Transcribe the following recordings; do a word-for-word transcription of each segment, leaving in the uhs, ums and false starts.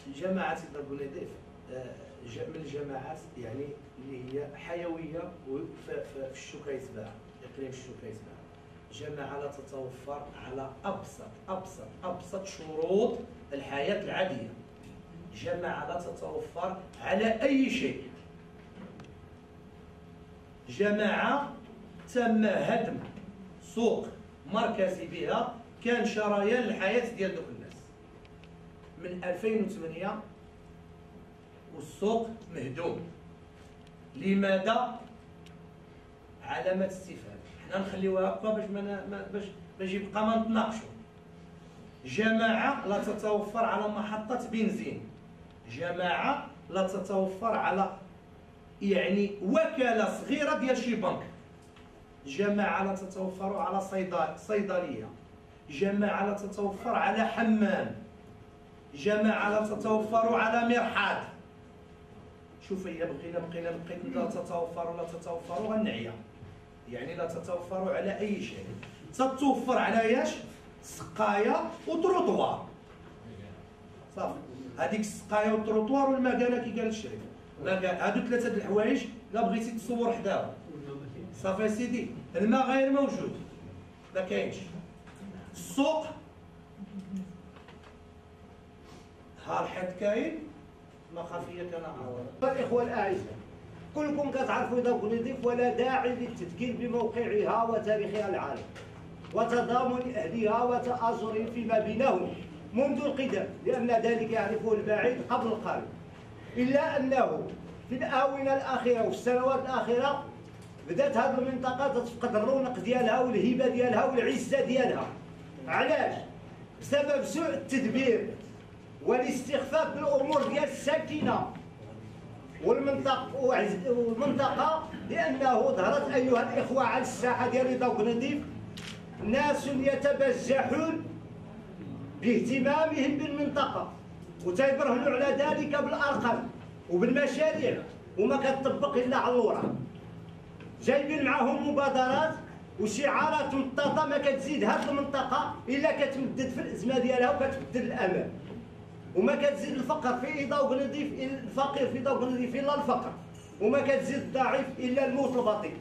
جماعة سيدنا بونيديف من الجماعات يعني اللي هي حيويه في الشوكايت باع، اقليم الشوكايت باع. جماعه لا تتوفر على ابسط ابسط ابسط شروط الحياه العاديه. جماعه لا تتوفر على اي شيء. جماعه تم هدم سوق مركزي بها كان شريان الحياه ديال دوك الناس. من ألفين وثمانية والسوق مهدوم. لماذا؟ علامة استفهام. حنا نخليوها هكا باش ما باش باش يبقى ما نتناقشوا. جماعة لا تتوفر على محطة بنزين. جماعة لا تتوفر على يعني وكالة صغيرة ديال شي بنك. جماعة لا تتوفر على صيدلية. جماعة لا تتوفر على حمام. جماعة لا تتوفر على مرحاض. شوف هي بغينا بقينا بقينا لا تتوفر ولا تتوفر غنعيا. يعني لا تتوفر على أي شيء. تتوفر على ياش؟ سقايا وتروطوار. صافي. هذيك السقايا والتروطوار والمكانة كي قال الشريف. هادو ثلاثة د الحوايج لا بغيتي تصور حداهم. صافي سيدي، الماء غير موجود. ما كاينش. السوق ها الحد كاين ما خافيه كان عاود. الإخوة الأعزاء، كلكم كتعرفوا دار بونيديف ولا داعي للتذكير بموقعها وتاريخها العالم وتضامن أهلها وتآزرهم فيما بينهم منذ القدم، لأن ذلك يعرفه البعيد قبل القريب. إلا أنه في الآونة الأخيرة وفي السنوات الأخيرة بدات هذه المنطقة تفقد الرونق ديالها والهبة ديالها والعزة ديالها. علاش؟ بسبب سوء التدبير والاستخفاف بالامور ديال الساكنه والمنطقه والمنطقه، لانه ظهرت ايها الاخوه على الساحه ديال دار بونيديف ناس يتبجحون باهتمامهم بالمنطقه وتيبرهنوا على ذلك بالارقام وبالمشاريع وما كتطبق الا على الورق. جايبين معاهم مبادرات وشعارات مطاطه ما كتزيد هذه المنطقه الا كتمدد في الازمه ديالها وكتبدل الامل، وما كتزيد الفقر في دار بونيديف الفقير في دار بونيديف الا الفقر، وما كتزيد الضعيف الا الموت البطيء.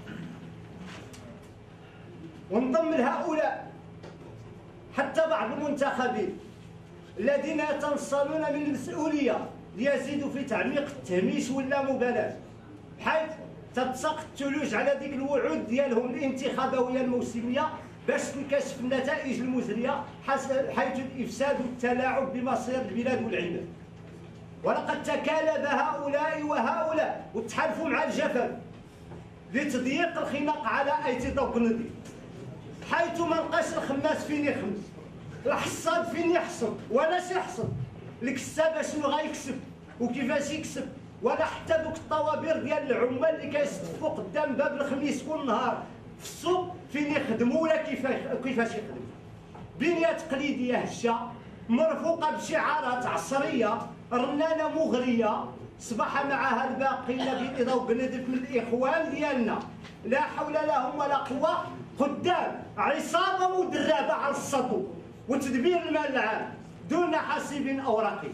ونضم لهؤلاء حتى بعض المنتخبين الذين يتنصلون من المسؤوليه ليزيدوا في تعميق التهميش ولا مبالاه، حيث تتساق الثلوج على ديك الوعود ديالهم الانتخابويه الموسميه باش تنكشف النتائج المزريه حيث الافساد والتلاعب بمصير البلاد والعباد. ولقد تكالب هؤلاء وهؤلاء وتحالفوا مع الجفن لتضييق الخناق على ايتي دار بونيديف، حيث ما لقاش الخماس فين يخمس، الحصاد فين يحصد ولاش يحصد، الكساب شنو غيكسب وكيفاش يكسب، ولا حتى دوك الطوابير ديال العمال اللي كيصطفوا قدام باب الخميس كل نهار في السوق فين يخدموا ولا كيفاش يخدموا. بنيه تقليديه هشه مرفوقه بشعارات عصريه رنانه مغريه صبح معها الباقين في دار بونيديف من الاخوان ديالنا لا حول لهم ولا قوه قدام عصابه مدربه على السطو وتدبير المال العام دون حاسب او رقيب.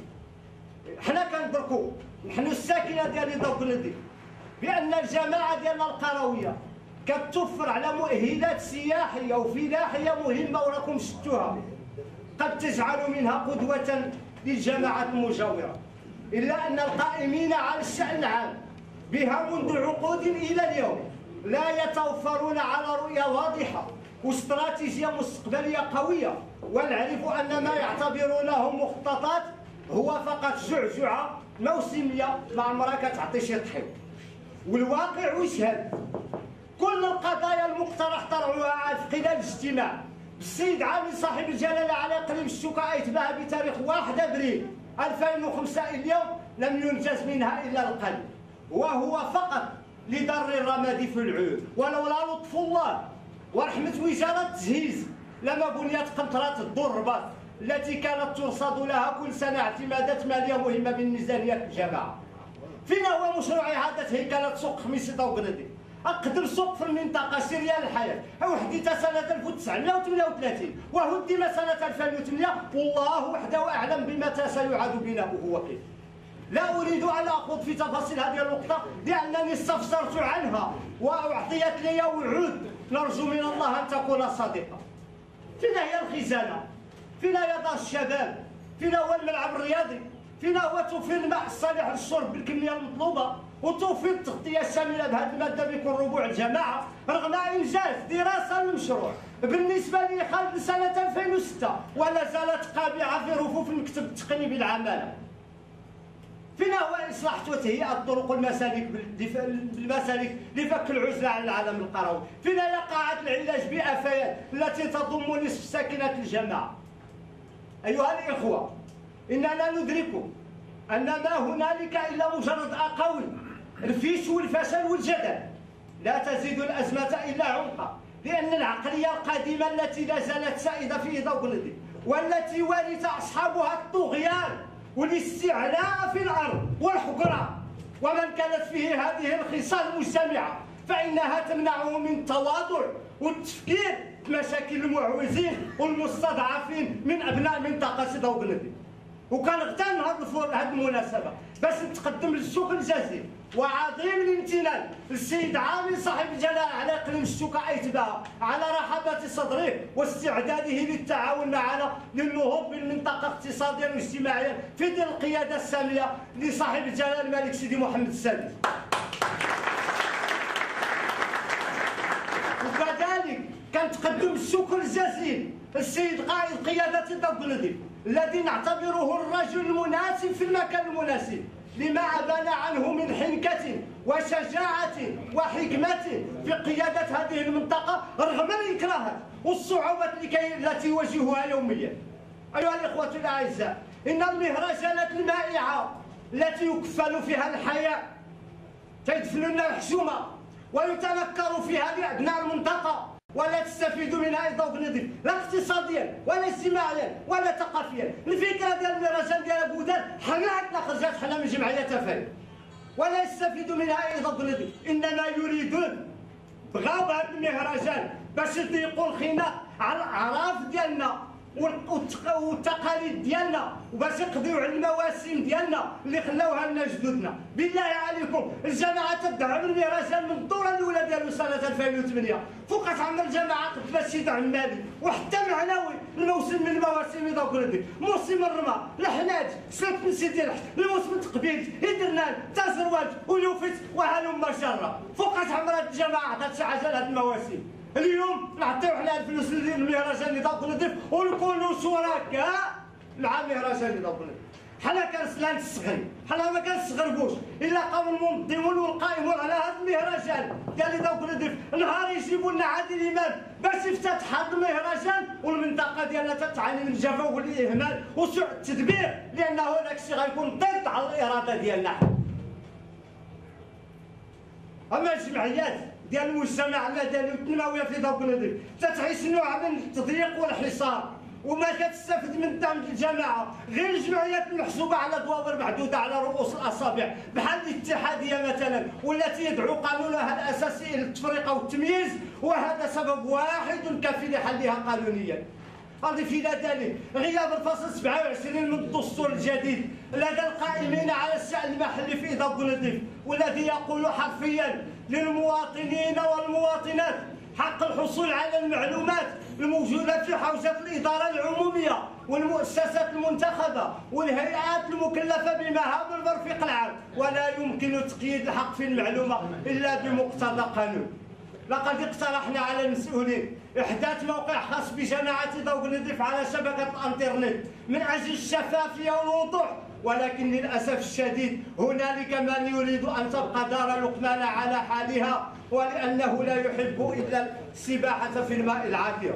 حنا كندركوا نحن الساكنه ديال دار بونيديف بان الجماعه ديالنا القرويه كتوفر على مؤهلات سياحيه وفلاحيه مهمه وراكم شفتوها قد تجعل منها قدوه للجماعات المجاوره، الا ان القائمين على الشان العام بها منذ عقود الى اليوم لا يتوفرون على رؤيه واضحه واستراتيجيه مستقبليه قويه، ونعرف ان ما يعتبرونه مخططات هو فقط جعجعه موسميه ما عمرها كتعطي شي طحين. والواقع يشهد كل القضايا المقترح طرحها خلال الاجتماع بالسيد عامل صاحب الجلاله على اقليم الشوكه ايتباها بتاريخ واحد ابريل ألفين وخمسة اليوم لم ينجز منها الا القليل، وهو فقط لضر الرماد في العيون، ولولا لطف الله ورحمه وزاره التجهيز لما بنيت قنطره الدربات التي كانت ترصد لها كل سنه اعتمادات ماليه مهمه من ميزانيه الجماعه. فين هو مشروع اعاده هيكله سوق خميس دار بونيديف؟ أقدم سوق في المنطقة سريان الحياة وحديتها سنة ألف وتسعمائة وثمانية وثلاثين وهدم سنة ألفين وثمانية، والله وحده أعلم بمتى سيعاد بناؤه وكيف. لا أريد أن أخوض في تفاصيل هذه النقطة لأنني استفسرت عنها وأعطيت لي وعود، نرجو من الله أن تكون صادقة. فينا هي الخزانة؟ فينا هي دار الشباب؟ فينا هو الملعب الرياضي؟ فينا هو توفير الماء الصالح للشرب بالكمية المطلوبة وتوفير التغطية الشاملة بهذه المادة بكل ربوع الجماعة رغم إنجاز دراسة للمشروع بالنسبة لي خالد سنة ألفين وستة ولا زالت قابعة في رفوف المكتب التقني بالعمالة. فينا هو إصلاح وتهيئة الطرق والمسالك بالمسالك لفك العزلة عن العالم القروي. فينا هي قاعة العلاج بآفات التي تضم نصف ساكنة الجماعة. أيها الإخوة، إننا ندرك أن ما هنالك إلا مجرد أقاويل، الفيش والفشل والجدل لا تزيد الأزمة إلا عمقا، لأن العقلية القديمة التي لا زالت سائدة في ضوء والتي ورث أصحابها الطغيان والاستعلاء في الأرض والحقرة، ومن كانت فيه هذه الخصال مجتمعة فإنها تمنعه من التواضع والتفكير في مشاكل المعوزين والمستضعفين من أبناء منطقة ضوء الندي. وكنغتنم هذه المناسبة باش نتقدم للشكر الجزيل وعظيم الامتنان للسيد عامل صاحب الجلالة على إقليم الشوكة أيتباع على رحابة صدره واستعداده للتعاون معنا للنهوض بالمنطقة اقتصاديا واجتماعيا في ظل القيادة السامية لصاحب الجلالة الملك سيدي محمد السادس. وكذلك كنتقدم الشكر الجزيل للسيد قائد قيادة ضوء الندي الذي نعتبره الرجل المناسب في المكان المناسب لما أبان عنه من حنكة وشجاعة وحكمة في قيادة هذه المنطقة رغم الإكراهات والصعوبات التي يواجهها يوميا. أيها الإخوة الأعزاء، إن المهرجانات المائعة التي يكفل فيها الحياة تدفن لنا الحشومة ويتنكر فيها لأبناء المنطقة ولا تستفيد منها ضوء نظيف لا اقتصاديا ولا اجتماعيا ولا ثقافيا. الفكره ديال المهرجان ديال بودان حنا عندنا خرجات حنا من جمعيه تفاعل ولا يستفيد منها ضوء نظيف، انما يريدون بغاو هذا المهرجان باش يضيقوا الخناق على الاعراف ديالنا والتقاليد ديالنا وباش يقضيو على المواسم ديالنا اللي خلاوها لنا جدودنا. بالله عليكم الجماعه تدعم المهرجان من الدوره الاولى ديالو سنه ألفين وثمانية فوقت عمر الجماعه قد شي دعم مالي وحتى معنوي الموسم من المواسم ضوء الندي، موسم الرمى، الحناج، سنه نسيتي الحج، الموسم التقبيل، هدرنان، تازروات ولوفت وهلم جرة فوقت عمر الجماعه عطات شي حاجه لهاد المواسم. اليوم نعطيو حنا الفلوس للمهرجان ضوء الندي ونكونوا شركاء مع المهرجان ضوء الندي. حنا كنسلا نستغرب، حنا ما كنستغربوش الا قام المنظمون والقائمون على هذا المهرجان ديال ضوء الندي نهار يجيبوا لنا عادل امام باش يفتتح هذا المهرجان والمنطقه ديالنا تتعاني من الجفاف والاهمال وسوء التدبير لانه هذاك الشيء غيكون ضد على الاراده ديالنا. اما الجمعيات ديال المجتمع المدني والتنمويه في ضوء الندي تتعيش نوع من التضييق والحصار وما كتستافد من دعم الجماعه غير الجمعيات المحسوبه على دوابر محدوده على رؤوس الاصابع بحال الاتحاديه مثلا والتي يدعو قانونها الاساسي الى التفرقه والتمييز، وهذا سبب واحد كافي لحلها قانونيا. أضيف إلى ذلك غياب الفصل سبعة وعشرين من الدستور الجديد لدى القائمين على الشأن المحلي في ضوء الندي والذي يقول حرفيا للمواطنين والمواطنات حق الحصول على المعلومات الموجودة في حوزة الإدارة العمومية والمؤسسات المنتخبة والهيئات المكلفة بمهام المرفق العام، ولا يمكن تقييد الحق في المعلومة إلا بمقتضى قانون. لقد اقترحنا على المسؤولين إحداث موقع خاص بجماعة ضوء الندي على شبكة الانترنت من أجل الشفافية والوضوح، ولكن للأسف الشديد هنالك من يريد أن تبقى دار لقمان على حالها ولأنه لا يحب إلا السباحة في الماء العاكر.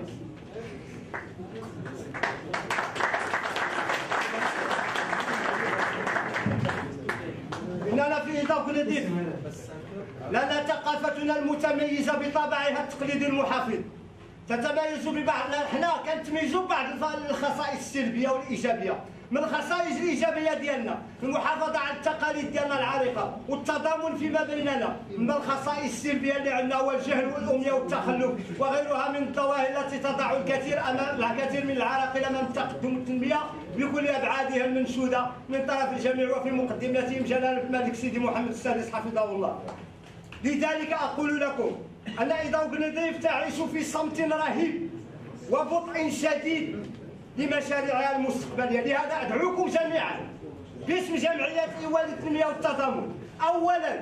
إننا في ضوء الندي لنا ثقافتنا المتميزة بطابعها التقليدي المحافظ تتميز ببعض، حنا كنتميزوا ببعض الخصائص السلبيه والايجابيه. من الخصائص الايجابيه ديالنا المحافظه على التقاليد ديالنا العريقه والتضامن فيما بيننا. من الخصائص السلبيه اللي عندنا هو الجهل والاميه والتخلف وغيرها من الظواهر التي تضع الكثير امام الكثير من العراقيل امام التقدم والتنميه بكل ابعادها المنشوده من طرف الجميع وفي مقدمتهم جلاله الملك سيدي محمد السادس حفظه الله. لذلك اقول لكم ان إذا بنظيف تعيش في صمت رهيب وبطء شديد لمشاريعها المستقبليه. لهذا ادعوكم جميعا باسم جمعيه ايوال التنميه والتضامن اولا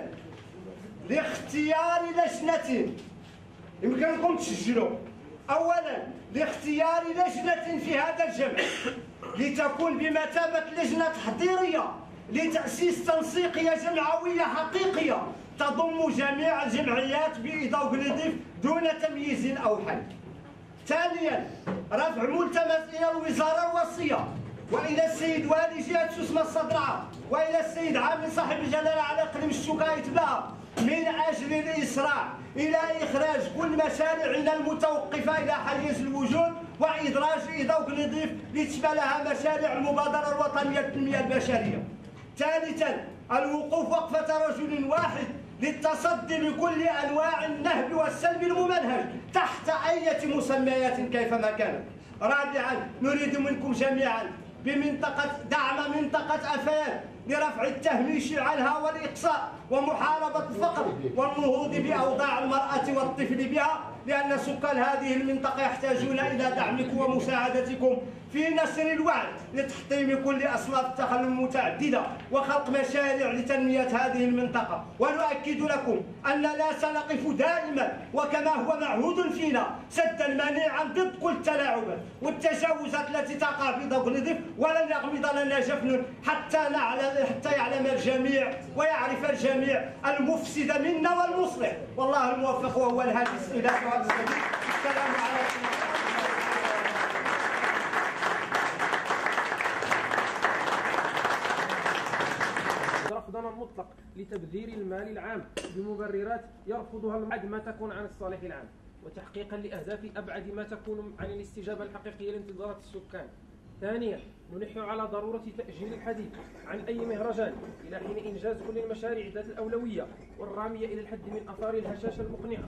لاختيار لجنه، يمكنكم تسجلوا، اولا لاختيار لجنه في هذا الجمع لتكون بمثابه لجنه تحضيريه لتاسيس تنسيقيه جمعويه حقيقيه تضم جميع الجمعيات بإضاءة بنظيف دون تمييز أو حد. ثانيا رفع ملتمس إلى الوزارة الوصية وإلى السيد والي جهة سوسمة الصدرعة وإلى السيد عامل صاحب الجلالة على إقليم الشكايت بها من أجل الإسراع إلى إخراج كل مشاريعنا المتوقفة إلى حيز الوجود وإدراج إضاءة بنظيف لتشملها مشاريع المبادرة الوطنية للتنمية البشرية. ثالثا الوقوف وقفة رجل واحد للتصدي لكل انواع النهب والسلب الممنهج تحت اية مسميات كيفما كانت. رابعا نريد منكم جميعا بمنطقة دعم منطقة افان لرفع التهميش عنها والاقصاء ومحاربة الفقر والنهوض باوضاع المرأة والطفل بها، لان سكان هذه المنطقة يحتاجون الى دعمكم ومساعدتكم في نشر الوعي لتحطيم كل اصناف التخلف المتعدده وخلق مشاريع لتنميه هذه المنطقه. ونؤكد لكم اننا سنقف دائما وكما هو معهود فينا سدا منيعا ضد كل التلاعبات والتجاوزات التي تقع في ضوء نظيف، ولن يغمض لنا جفن حتى نعلم حتى يعلم الجميع ويعرف الجميع المفسد منا والمصلح. والله الموفق وهو الهادي الى صراط السبيل. السلام عليكم. رفضنا المطلق لتبذير المال العام بمبررات يرفضها المعد ما تكون عن الصالح العام وتحقيقا لأهداف أبعد ما تكون عن الاستجابة الحقيقية لانتظارات السكان. ثانيا نلح على ضرورة تأجيل الحديث عن أي مهرجان إلى حين إنجاز كل المشاريع ذات الأولوية والرامية إلى الحد من آثار الهشاشة المقنعة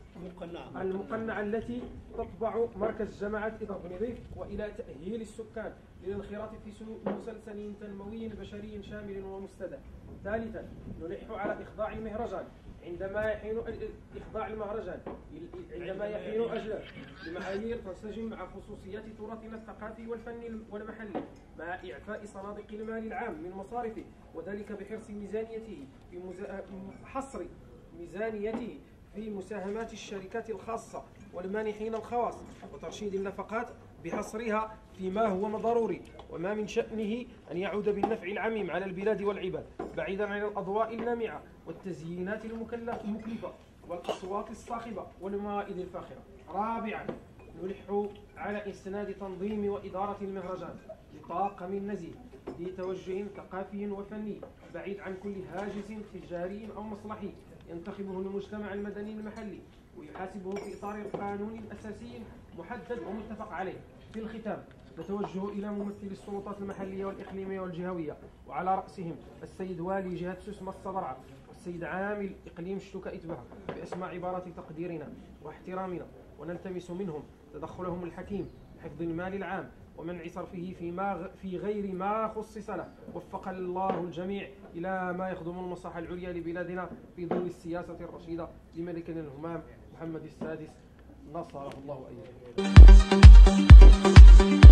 المقنعة التي تطبع مركز جماعة إضافة نظيف، وإلى تأهيل السكان للانخراط في مسلسل تنموي بشري شامل ومستدام. ثالثا نلح على إخضاع المهرجان عندما يحين إخضاع المهرجان عندما يحين أجله لمعايير تنسجم مع خصوصيات تراثنا الثقافي والفني والمحلي مع إعفاء صناديق المال العام من مصارفه، وذلك بحرص ميزانيته في مزا... حصر ميزانيته في مساهمات الشركات الخاصة والمانحين الخواص وترشيد النفقات بحصرها فيما هو ضروري وما من شأنه أن يعود بالنفع العميم على البلاد والعباد بعيدا عن الأضواء اللامعة والتزيينات المكلفة والأصوات الصاخبة والموائد الفاخرة. رابعا نلح على إسناد تنظيم وإدارة المهرجان لطاقم نزيه لتوجه ثقافي وفني بعيد عن كل هاجس تجاري أو مصلحي ينتخبه المجتمع المدني المحلي ويحاسبه في إطار القانون الأساسي محدد ومتفق عليه. في الختام نتوجه إلى ممثلي السلطات المحلية والإقليمية والجهوية وعلى رأسهم السيد والي جهة سوسمة الصدرعة والسيد عامل إقليم الشكايت بها بأسماء عبارات تقديرنا واحترامنا، ونلتمس منهم تدخلهم الحكيم لحفظ المال العام ومنع صرفه فيما في غير ما خصص له. وفق الله الجميع إلى ما يخدم المصلحة العليا لبلادنا في ظل السياسة الرشيدة لملكنا الهمام محمد السادس نصره الله وإياه.